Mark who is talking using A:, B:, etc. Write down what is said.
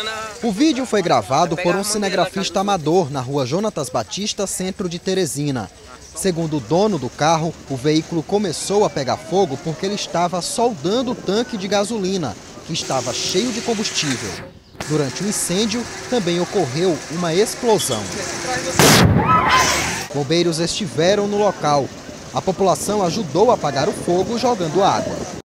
A: O vídeo foi gravado por um cinegrafista amador na rua Jonatas Batista, centro de Teresina. Segundo o dono do carro, o veículo começou a pegar fogo porque ele estava soldando o tanque de gasolina, que estava cheio de combustível. Durante o incêndio, também ocorreu uma explosão. Bombeiros estiveram no local. A população ajudou a apagar o fogo jogando água.